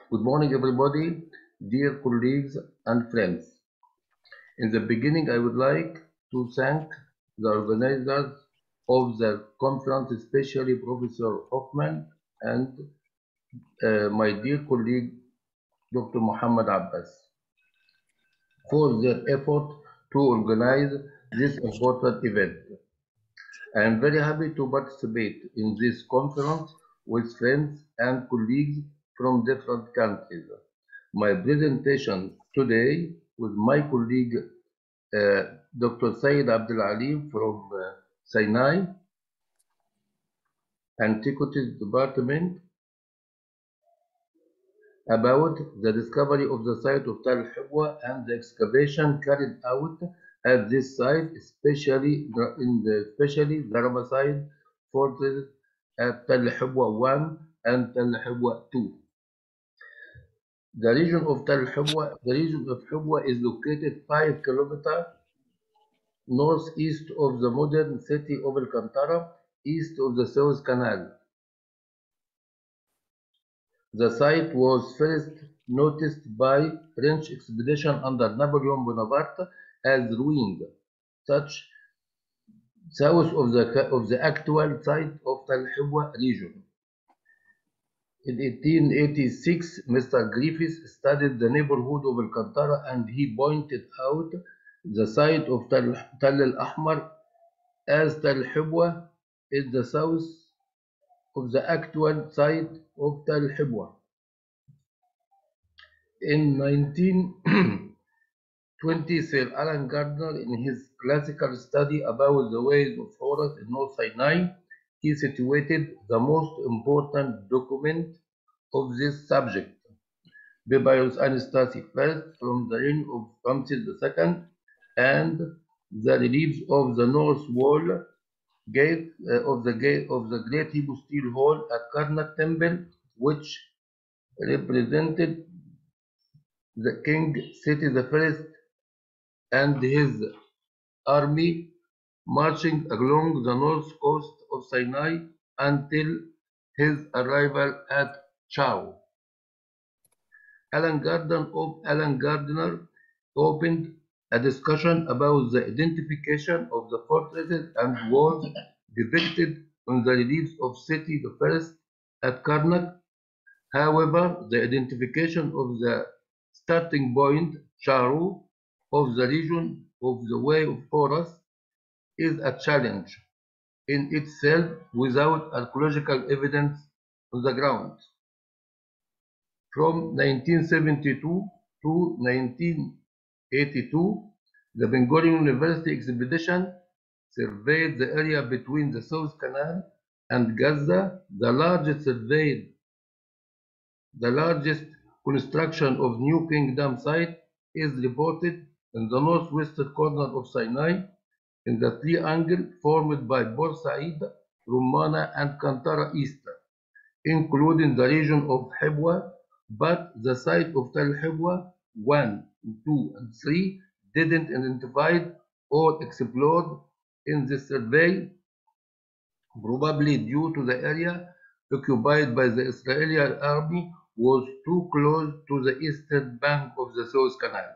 Good morning, everybody, dear colleagues and friends. In the beginning, I would like to thank the organizers of the conference, especially Professor Hoffman and my dear colleague, Dr. Muhammad Abbas, for their effort to organize this important event. I am very happy to participate in this conference with friends and colleagues from different countries. My presentation today with my colleague Dr. Said Abdul Alim from Sinai Antiquities Department about the discovery of the site of Tal Hibwa and the excavation carried out at this site, especially the Ramesside fortress at Tal Hibwa 1 and Tal Hibwa 2. The region of Hibwa is located 5 kilometers northeast of the modern city of Alcantara, east of the Suez Canal. The site was first noticed by French expedition under Napoleon Bonaparte as ruined, such south of the actual site of Tal Hibwa region. In 1886, Mr. Griffiths studied the neighborhood of Alcantara and he pointed out the site of Tal al-Ahmar as Tal Hibwa is the south of the actual site of Tal Hibwa. In 1920, Sir Alan Gardner, in his classical study about the ways of Horus in North Sinai, he situated the most important document of this subject, Papyrus Anastasi I from the reign of Ramses II, and the reliefs of the north wall gate of the Great Hebrew Steel Hall at Karnak Temple, which represented the king Seti I and his army marching along the north coast of Sinai until his arrival at Chau. Alan Gardner opened a discussion about the identification of the fortresses and walls depicted on the reliefs of Seti I at Karnak. However, the identification of the starting point, Charu, of the region of the Way of Horus is a challenge in itself without archaeological evidence on the ground. From 1972 to 1982, the Ben Gurion University expedition surveyed the area between the Suez Canal and Gaza. The largest construction of New Kingdom site is reported in the northwestern corner of Sinai, in the triangle formed by Port Said, Rumana, and Kantara East, including the region of Hibwa, but the site of Tal Hibwa 1, 2, and 3 didn't identified or explored in this survey, probably due to the area occupied by the Israeli army was too close to the eastern bank of the Suez Canal.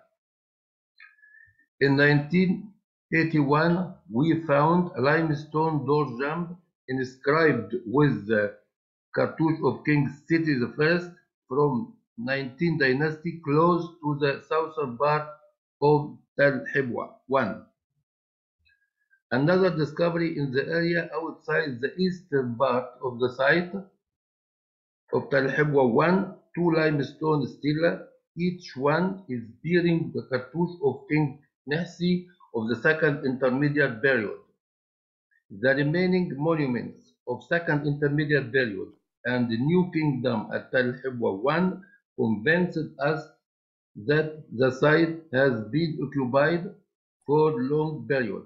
In 1981, we found a limestone door jamb inscribed with the cartouche of King Seti I from 19th dynasty close to the southern part of Tal Hibwa 1. Another discovery in the area outside the eastern part of the site of Tal Hibwa 1, 2 limestone stela, each one is bearing the cartouche of King Nehsi of the second intermediate period. The remaining monuments of second intermediate period and the New Kingdom at Tal Hibwa 1 convinced us that the site has been occupied for long period.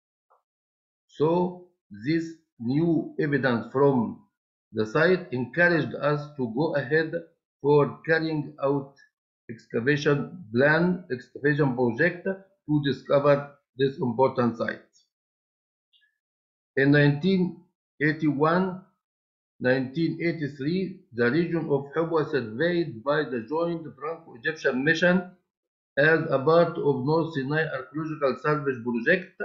So this new evidence from the site encouraged us to go ahead for carrying out excavation project to discover this important site. In 1981, 1983, the region of Hubwa surveyed by the Joint Franco-Egyptian Mission as a part of North Sinai Archaeological Salvage Project.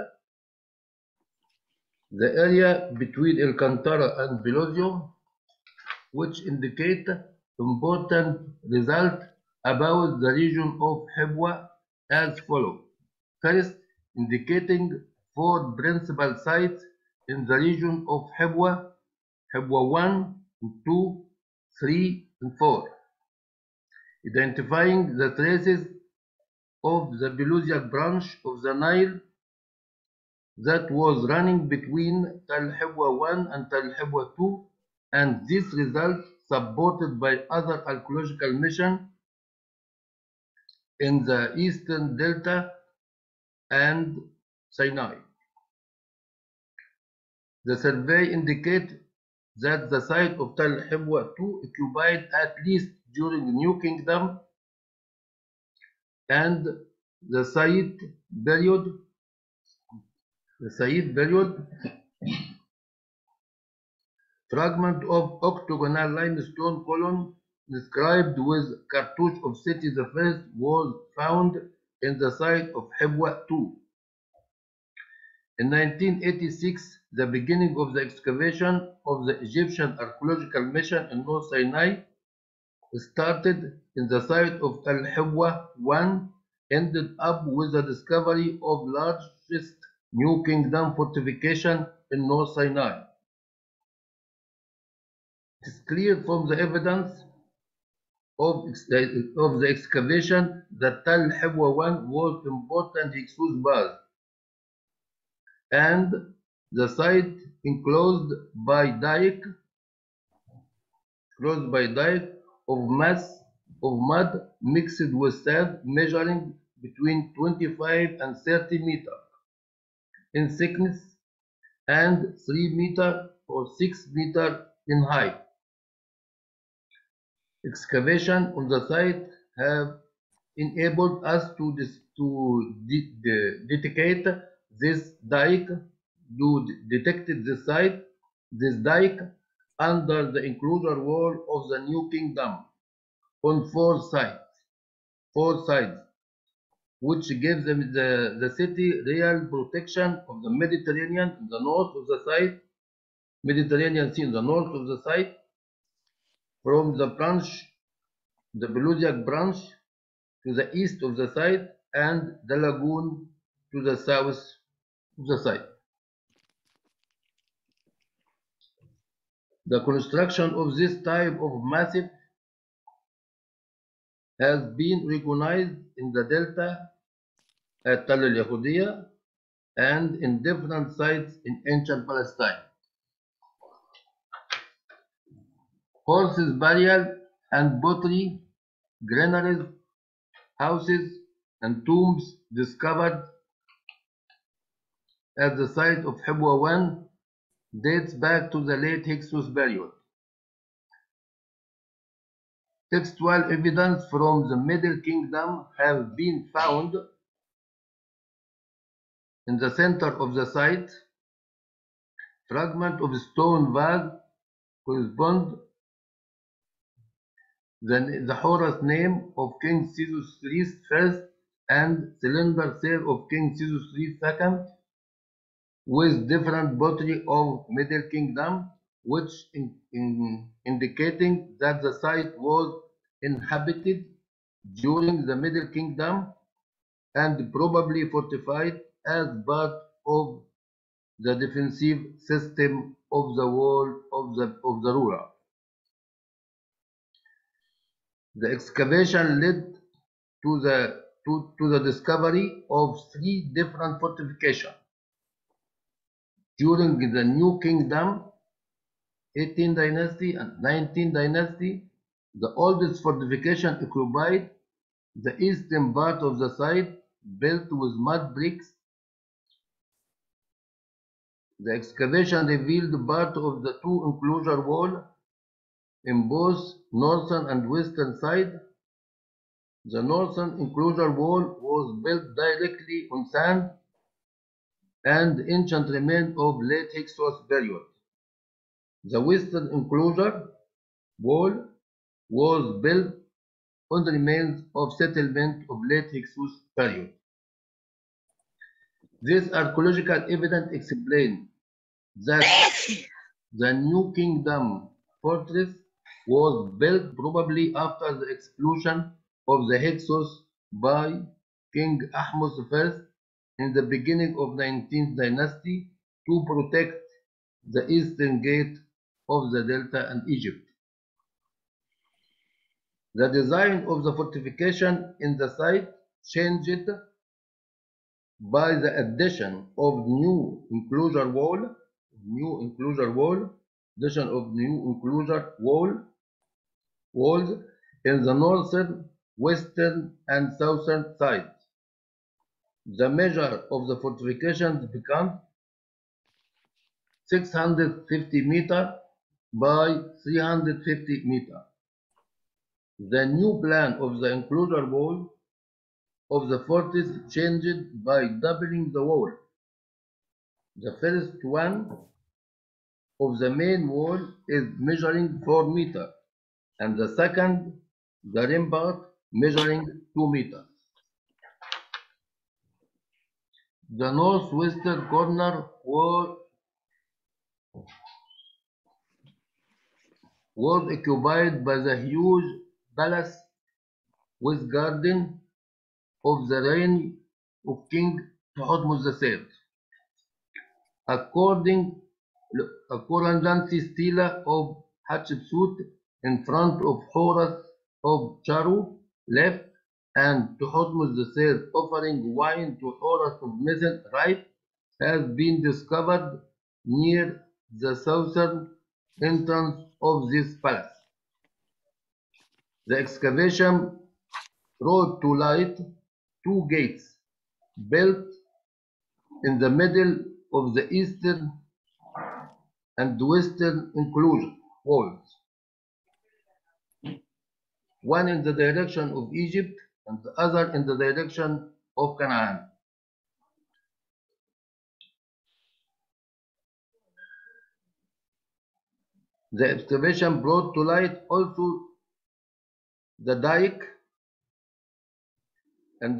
The area between El Kantara and Pelusium, which indicate important results about the region of Hubwa as follows. First, indicating 4 principal sites in the region of Hubwa: Hubwa 1, 2, 3, and 4. Identifying the traces of the Pelusiac branch of the Nile that was running between Tal Hubwa 1 and Tal Hubwa 2, and this result supported by other archaeological missions in the Eastern Delta and Sinai. The survey indicates that the site of Tal Hubwa 2 occupied at least during the New Kingdom and the Said period. Fragment of octagonal limestone column described with cartouche of Seti I was found in the site of Hubwa 2. In 1986, the beginning of the excavation of the Egyptian Archaeological Mission in North Sinai started in the site of Al Hubwa 1, ended up with the discovery of largest New Kingdom fortification in North Sinai. It is clear from the evidence of the excavation that Tal Hubwa 1 was important Hyksos base, and the site enclosed by dike of mud mixed with sand, measuring between 25 and 30 meters in thickness and 3 meters or 6 meters in height. Excavation on the site have enabled us to detect this dike, this dike under the enclosure wall of the New Kingdom on 4 sides, which gives the city real protection of the Mediterranean in the north of the site, Mediterranean Sea in the north of the site, from the Pelusiac branch to the east of the site, and the lagoon to the south of the site. The construction of this type of massif has been recognized in the Delta at Tal al-Yahudiya and in different sites in ancient Palestine. Horses burial and pottery, granaries, houses, and tombs discovered at the site of Hubwa 1 dates back to the late Hyksos period. Textual evidence from the Middle Kingdom have been found in the center of the site. Fragment of stone vase correspond the Horus name of King Sethus III first and cylinder cell of King Sethus III second, with different pottery of Middle Kingdom, which indicating that the site was inhabited during the Middle Kingdom and probably fortified as part of the defensive system of the wall of the ruler. The excavation led to the discovery of 3 different fortifications. During the New Kingdom, 18th dynasty and 19th dynasty, the oldest fortification occupied the eastern part of the site, built with mud bricks. The excavation revealed part of the 2 enclosure walls in both northern and western side. The northern enclosure wall was built directly on sand and ancient remains of late Hyksos period. The western enclosure wall was built on the remains of settlement of late Hyksos period. This archaeological evidence explains that the New Kingdom fortress was built probably after the expulsion of the Hyksos by King Ahmose I in the beginning of the 19th dynasty to protect the eastern gate of the Delta and Egypt. The design of the fortification in the site changed by the addition of new enclosure walls in the northern, western, and southern sides. The measure of the fortifications becomes 650 meters by 350 meters. The new plan of the enclosure wall of the fortress changed by doubling the wall. The first one of the main wall is measuring 4 meters, and the second, the rampart, measuring 2 meters. The northwestern corner was occupied by the huge palace with garden of the reign of King Thutmose III. According stela of Hatshepsut in front of Horus of Charu left, and Thutmose III offering wine to Horus of Mesen right, has been discovered near the southern entrance of this palace. The excavation brought to light 2 gates built in the middle of the eastern and western enclosure walls, one in the direction of Egypt and the other in the direction of Canaan. The excavation brought to light also the dike and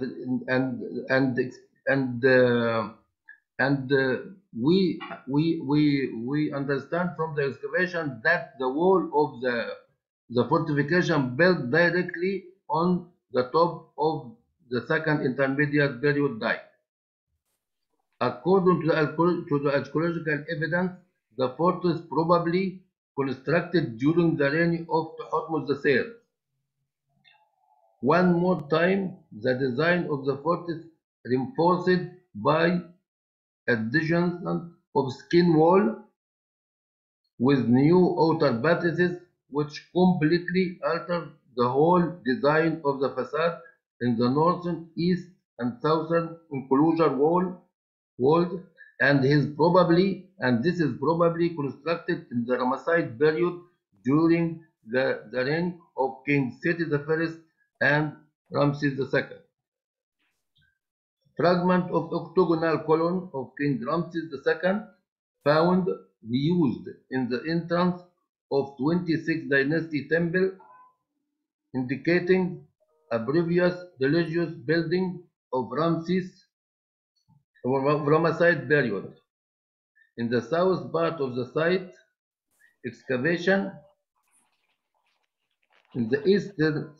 we understand from the excavation that the wall of the fortification built directly on the top of the second intermediate period dike. According to the archaeological evidence, the fortress probably constructed during the reign of Thutmose III. One more time, the design of the fortress reinforced by addition of skin wall with new outer buttresses, which completely altered the whole design of the facade in the northern, east, and southern enclosure walls, and this is probably constructed in the Ramesside period during the reign of King Seti I and Ramses II. Fragment of octagonal column of King Ramses II found reused in the entrance of 26th Dynasty temple, indicating a previous religious building of Ramesside period. In the south part of the site, excavation in the eastern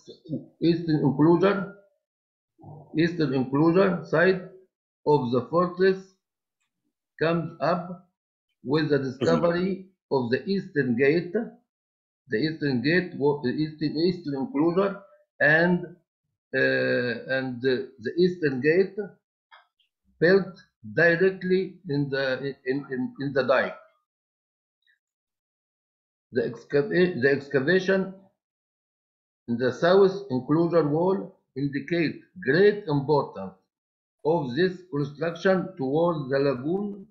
enclosure side of the fortress comes up with the discovery of the eastern eastern enclosure, and the eastern gate built directly in the dike. The excavation in the south enclosure wall indicate great importance of this construction towards the lagoon.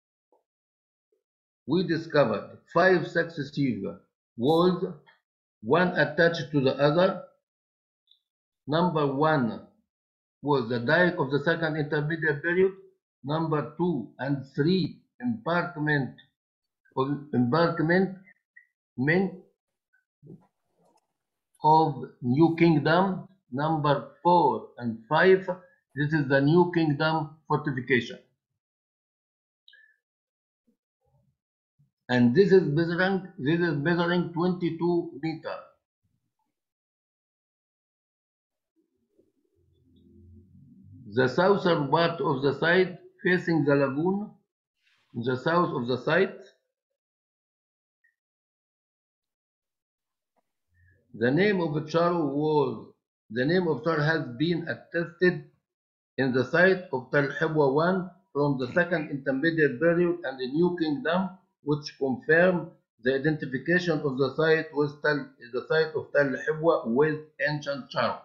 We discovered 5 successive walls, one attached to the other. Number 1 was the dike of the second intermediate period. Number 2 and 3 embankment embarkment of New Kingdom number 4 and 5. This is the New Kingdom fortification. And this is measuring 22 meters. The southern part of the site facing the lagoon, the south of the site. The name of Charo has been attested in the site of Tal Hibwa 1 from the Second Intermediate Period and the New Kingdom, which confirm the identification of the site with the site of Tal Hibwa with ancient Charo.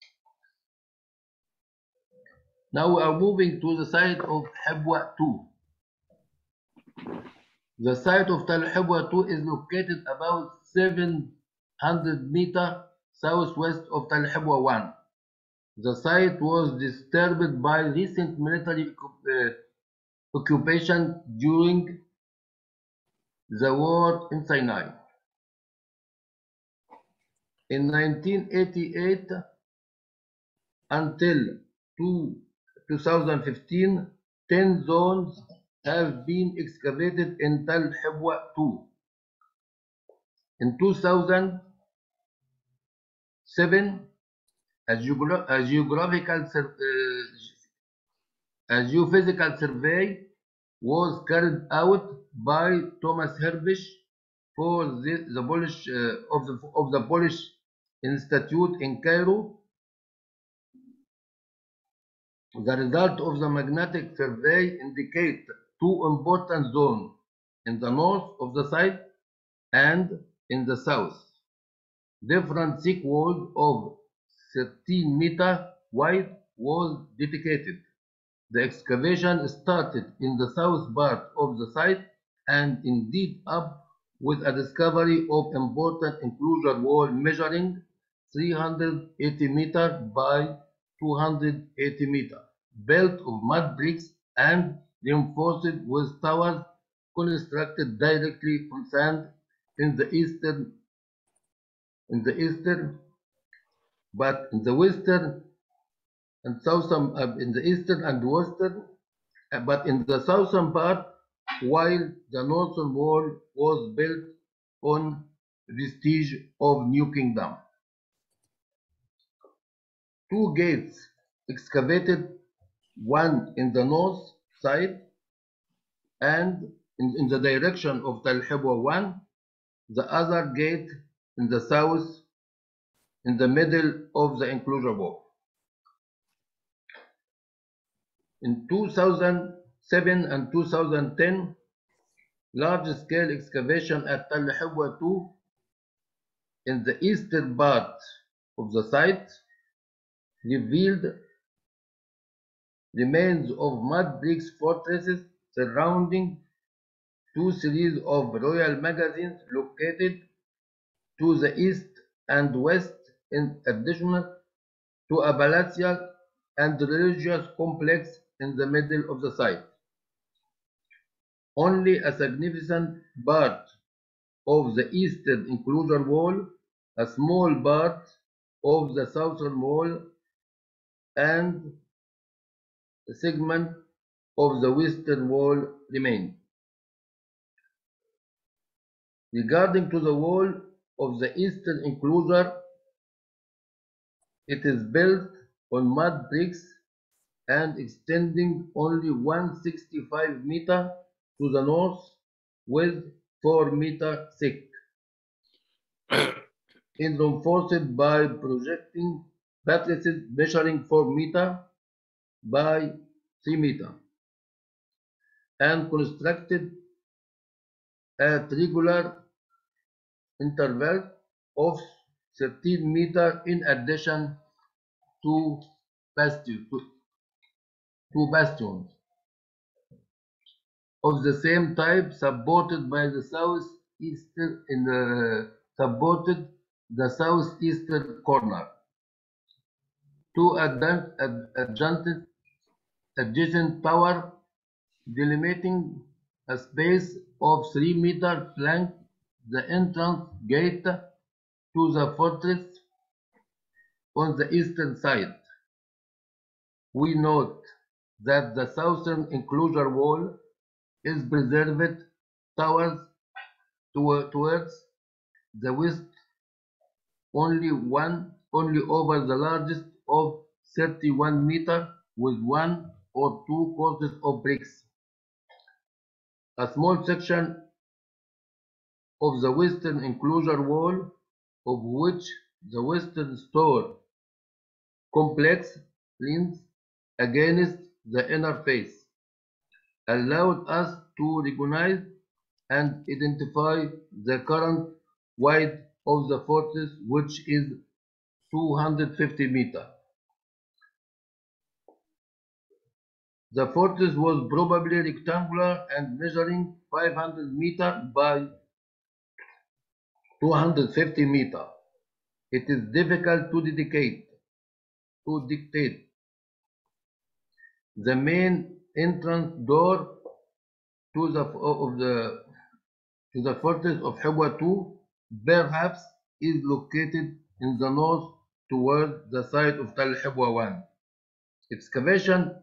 Now we are moving to the site of Hibwa 2. The site of Tal Hibwa 2 is located about 700 meters southwest of Tal Hibwa 1. The site was disturbed by recent military occupation during the war in Sinai. In 1988 until 2015, 10 zones have been excavated in Tal Hibwa 2. In 2007, a geophysical survey was carried out by Thomas Herbisch for the Polish of the Polish Institute in Cairo. The result of the magnetic survey indicate two important zones in the north of the site and in the south. Different thick walls of 13 meters wide was detected. The excavation started in the south part of the site and ended up with a discovery of important enclosure wall measuring 380 meters by 280 meters, built of mud bricks and reinforced with towers constructed directly from sand in the eastern and western, but in the southern part, while the northern wall was built on vestige of New Kingdom. Two gates excavated, one in the north side and in the direction of Tal Hibwa 1, the other gate in the south in the middle of the enclosure wall. In 2007 and 2010, large-scale excavation at Tal Hibwa 2 in the eastern part of the site revealed remains of mud bricks fortresses surrounding two series of royal magazines located to the east and west, in addition to a palatial and religious complex in the middle of the site. Only a significant part of the eastern enclosure wall, a small part of the southern wall, and a segment of the western wall remain. Regarding to the wall of the eastern enclosure, it is built on mud bricks and extending only 165 meters to the north with 4 meters thick, and reinforced by projecting buttresses measuring 4 meters by 3 meters, and constructed at regular intervals of 13 meters in addition to bastions of the same type supported the southeastern corner. Two adjacent tower delimiting a space of 3 meters flanked the entrance gate to the fortress on the eastern side. We note that the southern enclosure wall is preserved towards the west, only over the largest of 31 meters, with 1 or 2 courses of bricks. A small section of the western enclosure wall, of which the western store complex leans against the inner face, allowed us to recognize and identify the current width of the fortress, which is 250 meters. The fortress was probably rectangular and measuring 500 meters by 250 meters. It is difficult to dictate the main entrance door to the fortress of Hibwa II, perhaps is located in the north toward the site of Tal Hibwa I. Excavation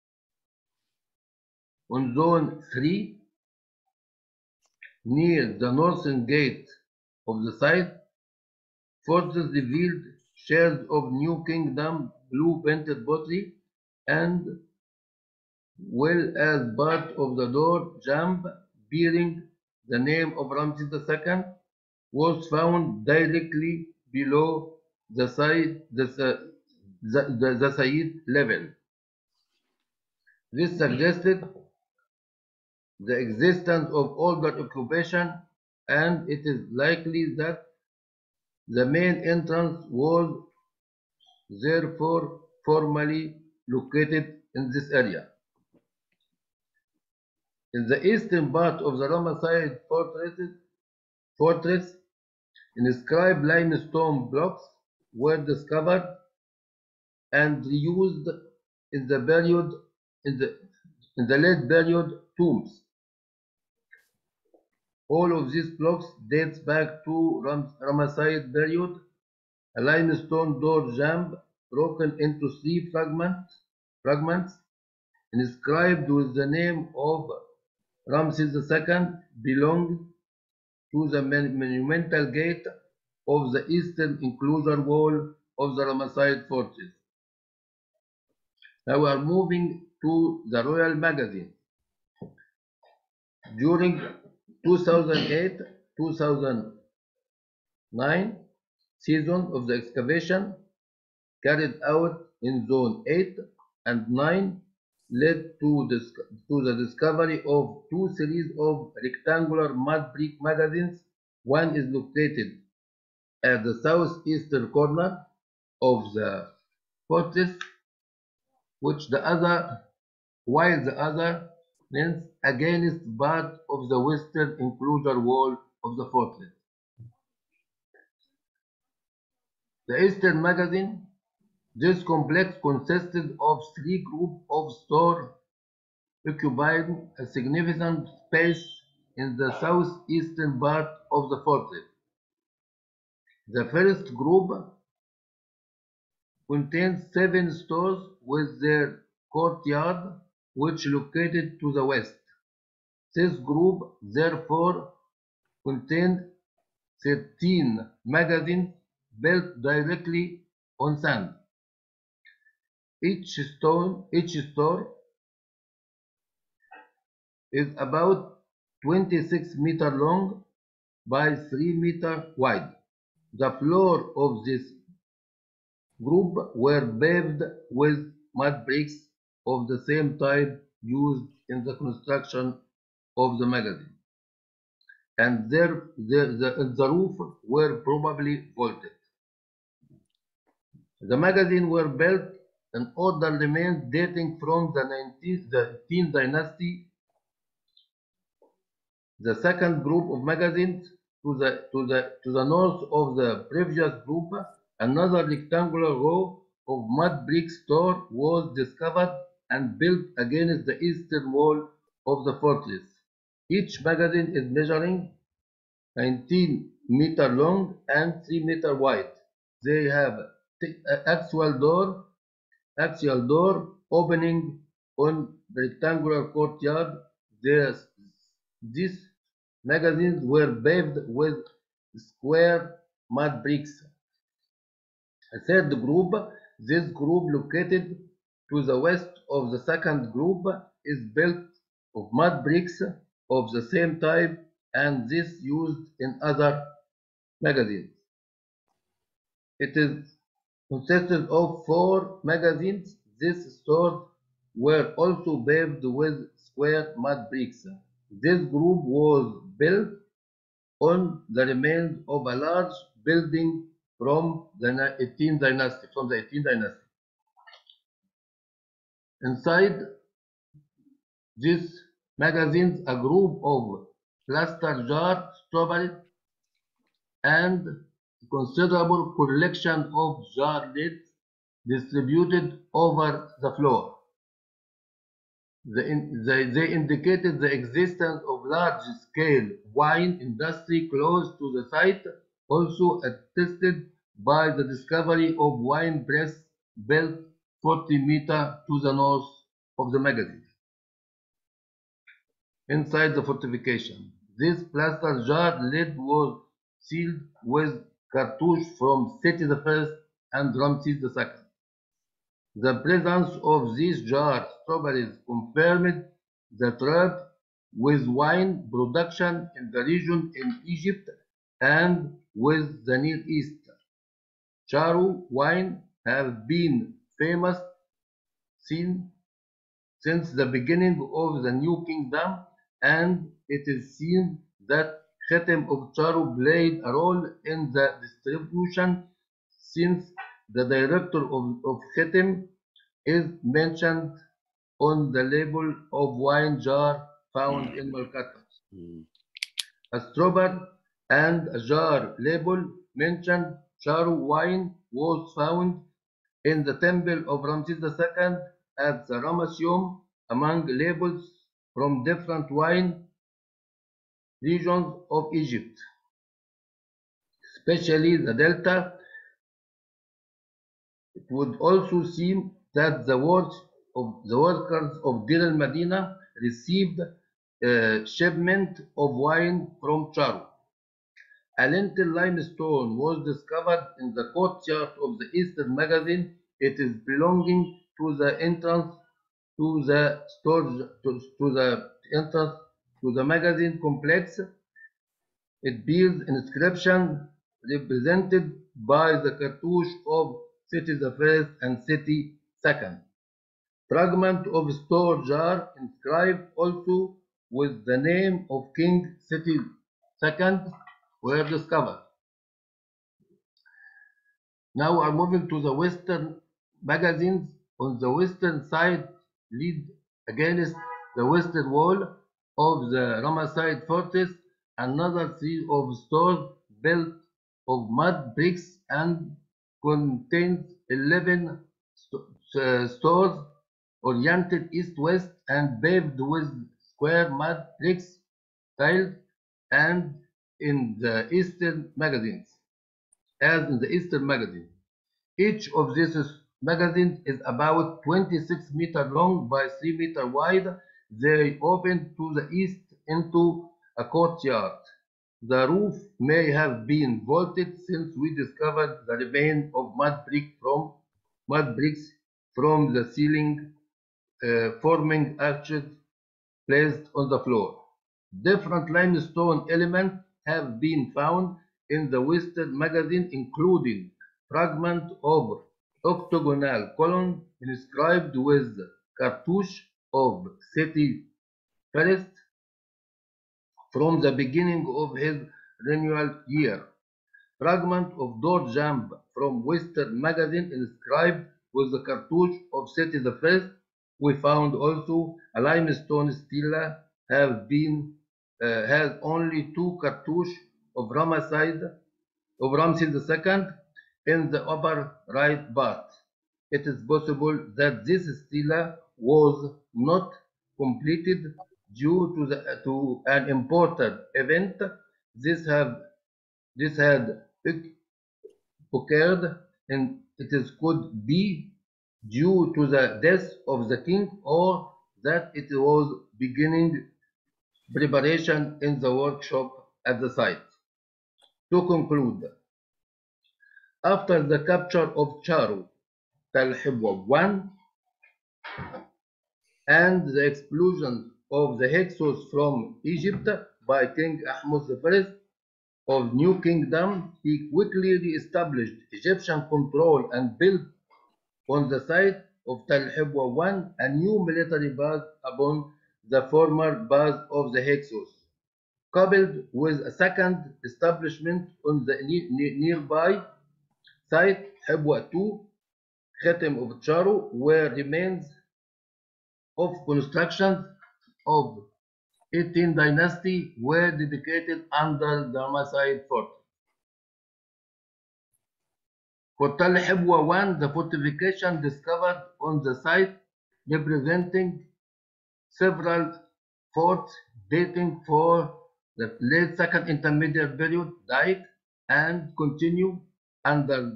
on Zone 3 near the northern gate of the site fortress revealed shells of New Kingdom blue painted pottery, and well as part of the door jamb bearing the name of Ramses II was found directly below the Sayyid level. This suggested the existence of older occupation, and it is likely that the main entrance was therefore formerly located in this area. In the eastern part of the Ramesside fortress, inscribed limestone blocks were discovered and reused in the late period tombs. All of these blocks dates back to Ramesside period. A limestone door jamb broken into 3 fragments inscribed with the name of Ramses II belonged to the monumental gate of the eastern enclosure wall of the Ramesside fortress. Now we are moving to the Royal Magazine. During 2008-2009 season of the excavation carried out in Zone 8 and 9 led to the discovery of 2 series of rectangular mud brick magazines. One is located at the southeastern corner of the fortress, while the other leans against part of the western enclosure wall of the fortress. The eastern magazine. This complex consisted of 3 groups of stores occupying a significant space in the southeastern part of the fortress. The first group contains 7 stores with their courtyard, which located to the west. This group therefore contained 13 magazines built directly on sand. Each store is about 26 meters long by 3 meters wide. The floor of this group were paved with mud bricks of the same type used in the construction of the magazine, and the roof were probably vaulted. The magazine were built in order remains dating from the 19th dynasty. The second group of magazines to the north of the previous group, another rectangular row of mud brick store was discovered and built against the eastern wall of the fortress. Each magazine is measuring 19 meter long and 3 meter wide. They have axial door opening on the rectangular courtyard. These magazines were paved with square mud bricks. A third group, this group located to the west of the second group, is built of mud bricks of the same type and this used in other magazines. It is consisted of 4 magazines. These stores were also paved with square mud bricks. This group was built on the remains of a large building from the 18th dynasty. Inside these magazines, a group of plaster jars, strawberries, and a considerable collection of jar lids distributed over the floor. They indicated the existence of large-scale wine industry close to the site, also attested by the discovery of wine press built 40 meters to the north of the magazine. Inside the fortification, this plaster jar lid was sealed with cartouche from Seti I and Ramses II. The presence of these jar strawberries confirmed the trade with wine production in the region in Egypt and with the Near East. Charu wine have been famous since the beginning of the New Kingdom, and it is seen that Khatem of Charu played a role in the distribution since the director of Khatem is mentioned on the label of wine jar found in Malkata. A strawberry and a jar label mentioned Charu wine was found in the temple of Ramses II at the Ramesseum among labels from different wine regions of Egypt, especially the Delta. It would also seem that the workers of Dir al-Madina received a shipment of wine from Charu. A lentil limestone was discovered in the courtyard of the Eastern magazine. It is belonging to the entrance to the storage to the magazine complex. It bears inscription represented by the cartouche of Seti I and Seti II. Fragment of store jar inscribed also with the name of King Seti II were discovered. Now we are moving to the western magazines. On the western side lead against the western wall of the Ramesside fortress another series of stores built of mud bricks and contains 11 stores oriented east-west and paved with square mud bricks tiles and in the eastern magazines. As in the Eastern magazine, each of these magazines is about 26 meters long by 3 meters wide. They open to the east into a courtyard. The roof may have been vaulted since we discovered the remains of mud bricks from the ceiling, forming arches placed on the floor. Different limestone elements have been found in the Western magazine, including fragment of octagonal column inscribed with cartouche of Seti I from the beginning of his renewal year. Fragment of door jamb from Western magazine inscribed with the cartouche of Seti I. We found also a limestone stela has only 2 cartouches of Ramesses II in the upper right part. It is possible that this stela was not completed due to an important event. This had occurred, and could be due to the death of the king, or that it was beginning preparation in the workshop at the site. To conclude, after the capture of Charu, Tal Hibwa I, and the expulsion of the Hyksos from Egypt by King Ahmose I of New Kingdom, he quickly re-established Egyptian control and built on the site of Tal Hibwa I a new military base upon the former base of the Hyksos, coupled with a second establishment on the nearby site Hibwa II, Khatem of Charu, where remains of constructions of 18th dynasty were dedicated under the Ramesside fort. For Tal Hibwa I, the fortification discovered on the site representing several forts dating for the late Second Intermediate Period died and continued until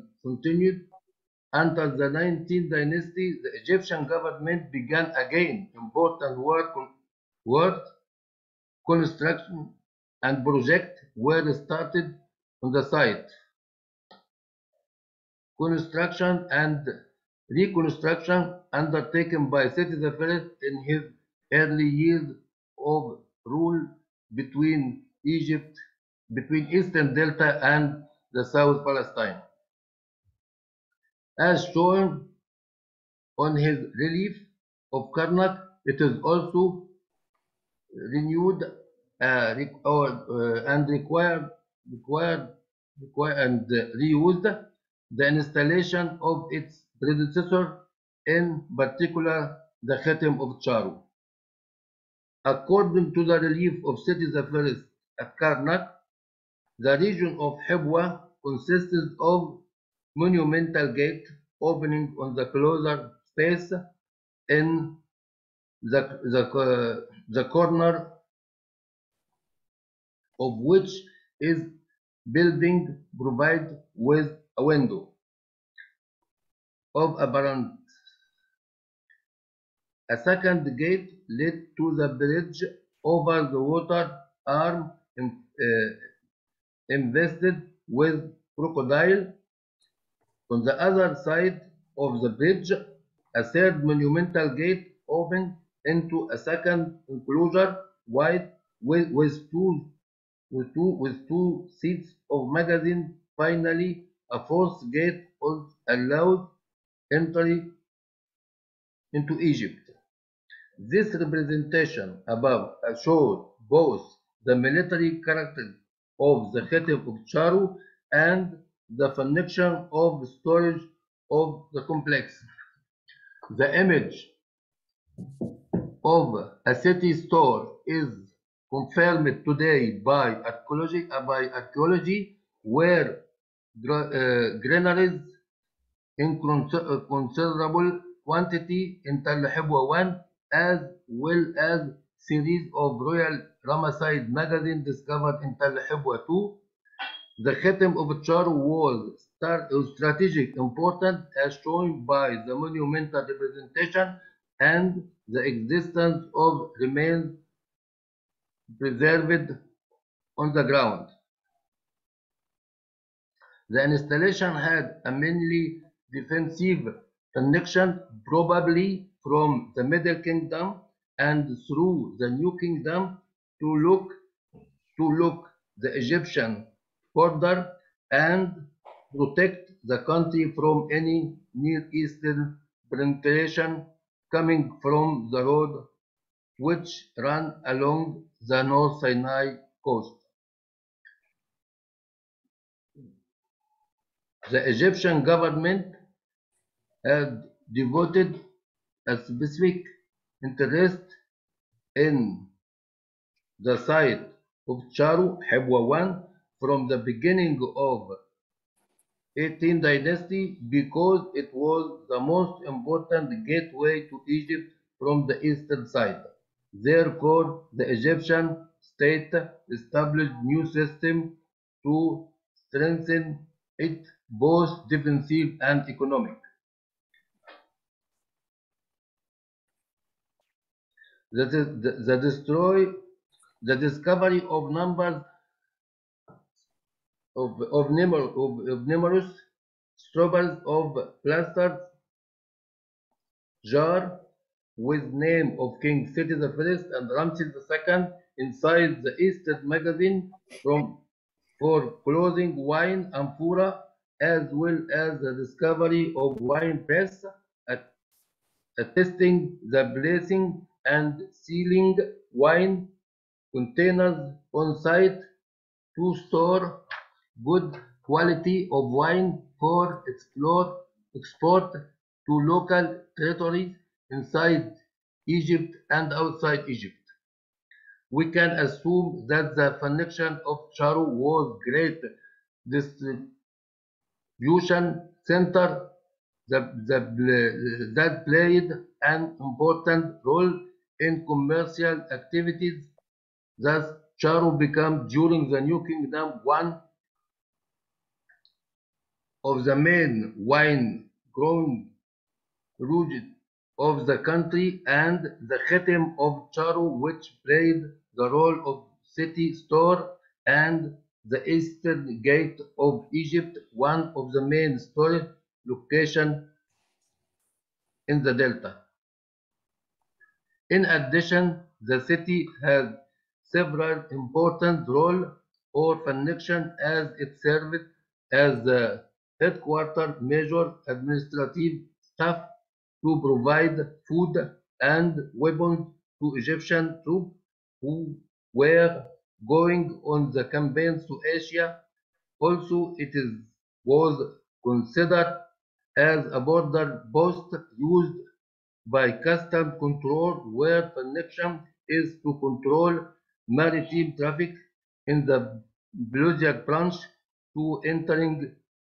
the 19th dynasty. The Egyptian government began again important work construction and project were started on the site. Construction and reconstruction undertaken by Seti I in his early years of rule between Eastern Delta and the South Palestine. As shown on his relief of Karnak, it is also renewed and reused the installation of its predecessor, in particular the Khatem of Charu. According to the relief of Seti I at Karnak, the region of Hibwa consisted of monumental gate opening on the closer space in the corner of which is building provided with a window of apparent. A second gate led to the bridge over the water arm invested with crocodile. On the other side of the bridge, a third monumental gate opened into a second enclosure wide with two seats of magazine. Finally, a fourth gate allowed entry into Egypt. This representation above showed both the military character of the Khatem of Charu and the function of storage of the complex. The image of a city store is confirmed today by archaeology, where granaries in considerable quantity in Tal Hibwa I, as well as series of royal Ramesside magazines discovered in Tal Hibwa II. The Khatem of Charu was strategic importance, as shown by the monumental representation and the existence of remains preserved on the ground. The installation had a mainly defensive connection, probably from the Middle Kingdom and through the New Kingdom to look the Egyptian border and protect the country from any Near Eastern penetration coming from the road which ran along the North Sinai coast. The Egyptian government had devoted a specific interest in the site of Charu Hibwa I from the beginning of 18th dynasty because it was the most important gateway to Egypt from the eastern side. Therefore, the Egyptian state established new system to strengthen it both defensive and economic. The discovery of numbers of numerous stropers of plaster jar with name of King Seti I and Ramses II inside the Eastern magazine for clothing wine amphora, as well as the discovery of wine press attesting the placing and sealing wine containers on site to store good quality of wine for export to local territories inside Egypt and outside Egypt. We can assume that the function of Charu was great distribution center that played an important role in commercial activities. Thus, Charu became during the New Kingdom one of the main wine growing regions of the country, and the Khatem of Charu, which played the role of city store, and the eastern gate of Egypt, one of the main storage locations in the delta. In addition, the city had several important roles or functions as it served as the headquarters major administrative staff to provide food and weapons to Egyptian troops who were going on the campaigns to Asia. Also, was considered as a border post used by custom control, where function is to control maritime traffic in the Belusic branch to entering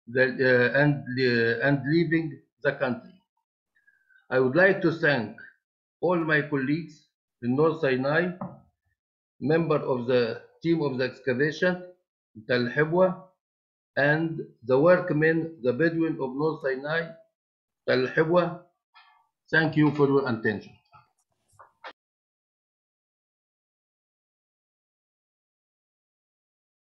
and leaving the country. I would like to thank all my colleagues in North Sinai, member of the team of the excavation, Tal Hibwa, and the workmen, the Bedouin of North Sinai, Tal Hibwa. Thank you for your attention.